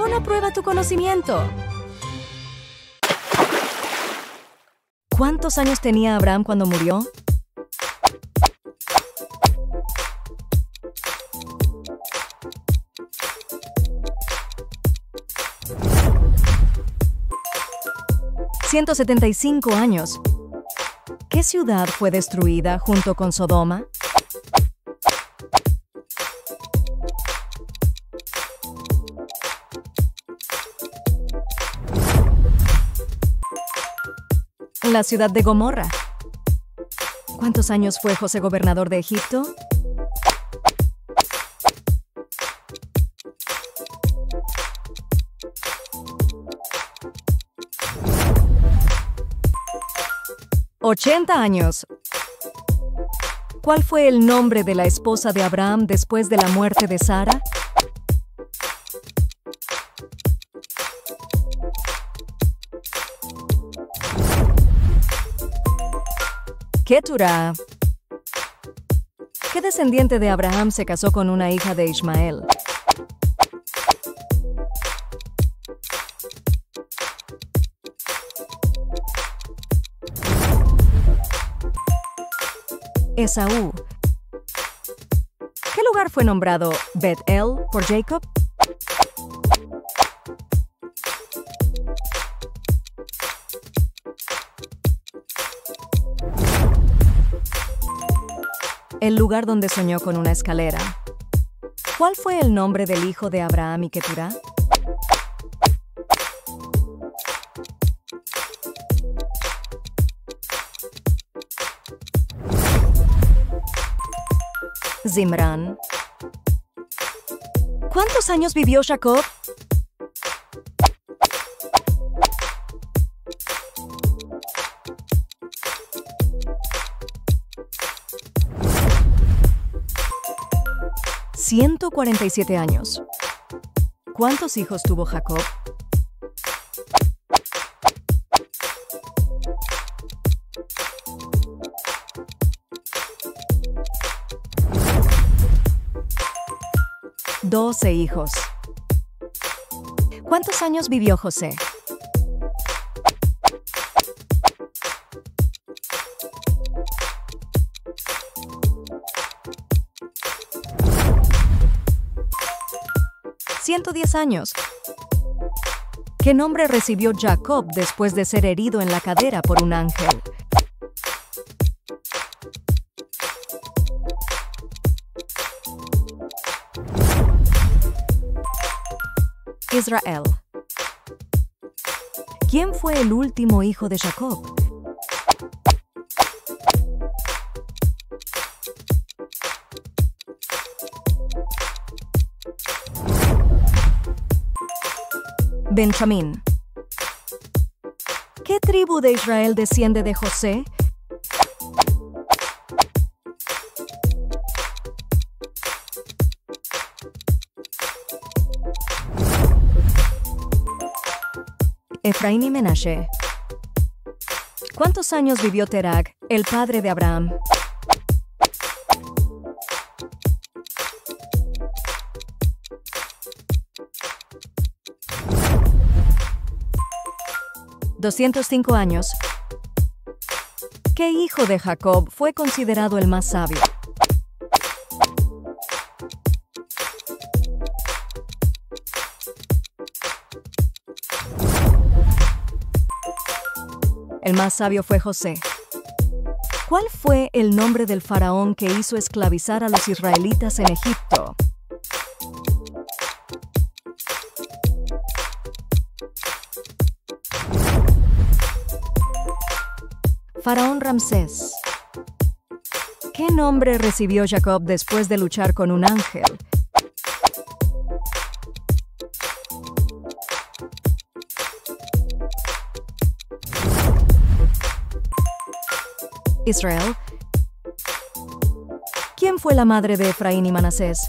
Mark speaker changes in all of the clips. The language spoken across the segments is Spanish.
Speaker 1: Pon a prueba tu conocimiento. ¿Cuántos años tenía Abraham cuando murió? ¿175 años? ¿Qué ciudad fue destruida junto con Sodoma? La ciudad de Gomorra. ¿Cuántos años fue José gobernador de Egipto? ¡80 años! ¿Cuál fue el nombre de la esposa de Abraham después de la muerte de Sara? Keturah. ¿Qué descendiente de Abraham se casó con una hija de Ismael? Esaú. ¿Qué lugar fue nombrado Bet-El por Jacob? El lugar donde soñó con una escalera. ¿Cuál fue el nombre del hijo de Abraham y Keturah? Zimran. ¿Cuántos años vivió Jacob? ¿147 años? ¿Cuántos hijos tuvo Jacob? $12 hijos. ¿Cuántos años vivió José? $110 años. ¿Qué nombre recibió Jacob después de ser herido en la cadera por un ángel? Israel. ¿Quién fue el último hijo de Jacob? Benjamín. ¿Qué tribu de Israel desciende de José? Efraín y Menashe. ¿Cuántos años vivió Terag, el padre de Abraham? $205 años. ¿Qué hijo de Jacob fue considerado el más sabio? El más sabio fue José. ¿Cuál fue el nombre del faraón que hizo esclavizar a los israelitas en Egipto? Faraón Ramsés. ¿Qué nombre recibió Jacob después de luchar con un ángel? Israel. ¿Quién fue la madre de Efraín y Manasés?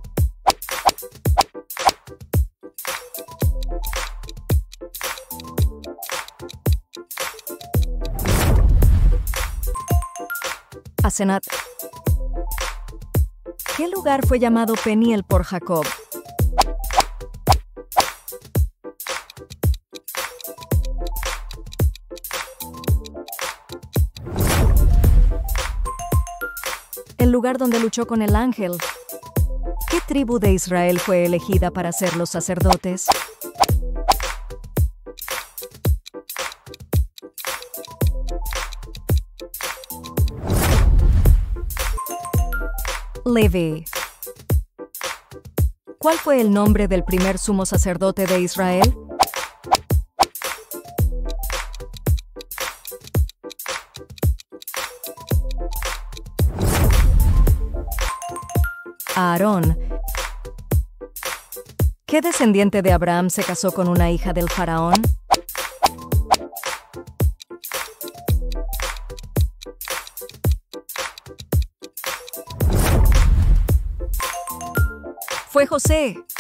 Speaker 1: Asenat. ¿Qué lugar fue llamado Peniel por Jacob? lugar donde luchó con el ángel. ¿Qué tribu de Israel fue elegida para ser los sacerdotes? Levi. ¿Cuál fue el nombre del primer sumo sacerdote de Israel? Aarón. ¿Qué descendiente de Abraham se casó con una hija del faraón? Fue José.